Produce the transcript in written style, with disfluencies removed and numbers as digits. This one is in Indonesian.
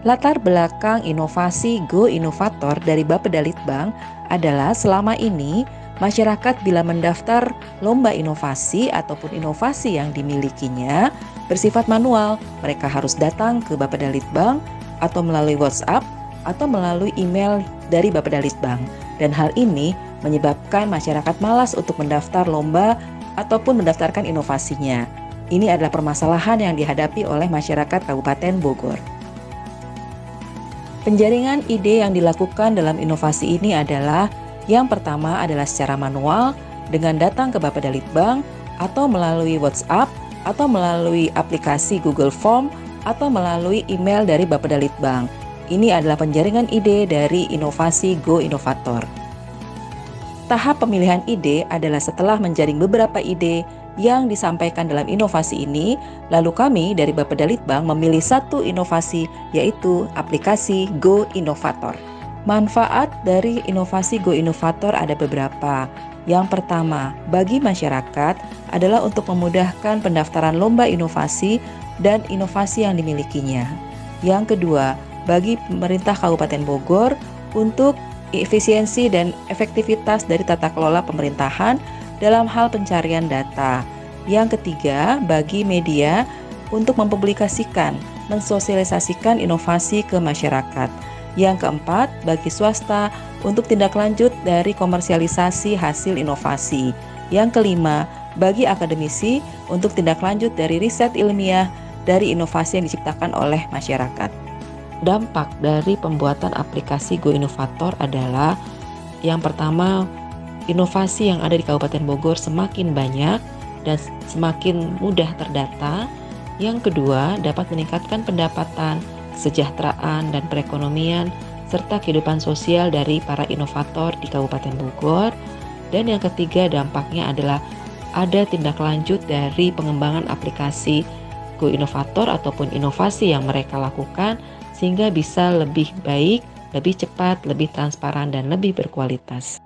Latar belakang inovasi Go Inovator dari Bapedalitbang adalah selama ini masyarakat bila mendaftar lomba inovasi ataupun inovasi yang dimilikinya bersifat manual. Mereka harus datang ke Bapedalitbang atau melalui WhatsApp atau melalui email dari Bapedalitbang. Dan hal ini menyebabkan masyarakat malas untuk mendaftar lomba ataupun mendaftarkan inovasinya. Ini adalah permasalahan yang dihadapi oleh masyarakat Kabupaten Bogor. Penjaringan ide yang dilakukan dalam inovasi ini adalah yang pertama adalah secara manual dengan datang ke Bapedalitbang atau melalui WhatsApp atau melalui aplikasi Google Form atau melalui email dari Bapedalitbang. Ini adalah penjaringan ide dari inovasi Go Inovator. Tahap pemilihan ide adalah setelah menjaring beberapa ide yang disampaikan dalam inovasi ini, lalu kami dari Bapedalitbang memilih satu inovasi, yaitu aplikasi Go Inovator. Manfaat dari inovasi Go Inovator ada beberapa. Yang pertama, bagi masyarakat adalah untuk memudahkan pendaftaran lomba inovasi dan inovasi yang dimilikinya. Yang kedua, bagi pemerintah Kabupaten Bogor untuk efisiensi dan efektivitas dari tata kelola pemerintahan dalam hal pencarian data. Yang ketiga, bagi media untuk mempublikasikan, mensosialisasikan inovasi ke masyarakat. Yang keempat, bagi swasta untuk tindak lanjut dari komersialisasi hasil inovasi. Yang kelima, bagi akademisi untuk tindak lanjut dari riset ilmiah dari inovasi yang diciptakan oleh masyarakat. Dampak dari pembuatan aplikasi Go Inovator adalah yang pertama, inovasi yang ada di Kabupaten Bogor semakin banyak dan semakin mudah terdata. Yang kedua, dapat meningkatkan pendapatan, kesejahteraan, dan perekonomian serta kehidupan sosial dari para inovator di Kabupaten Bogor. Dan yang ketiga, dampaknya adalah ada tindak lanjut dari pengembangan aplikasi Go Inovator ataupun inovasi yang mereka lakukan sehingga bisa lebih baik, lebih cepat, lebih transparan, dan lebih berkualitas.